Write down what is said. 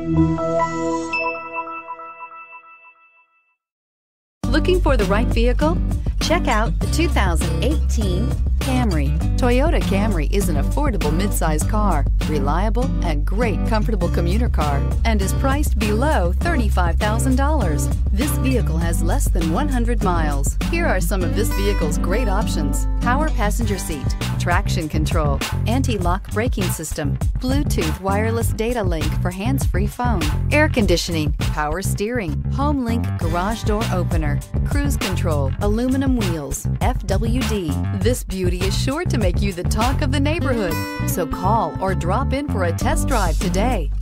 Looking for the right vehicle? Check out the 2018 Camry. Toyota Camry is an affordable midsize car, reliable and great comfortable commuter car, and is priced below $35,000. This vehicle has less than 100 miles. Here are some of this vehicle's great options: power passenger seat, traction control, anti-lock braking system, Bluetooth wireless data link for hands-free phone, air conditioning, power steering, home link garage door opener, cruise control, aluminum wheels, FWD. This beauty is sure to make you the talk of the neighborhood. So call or drop in for a test drive today.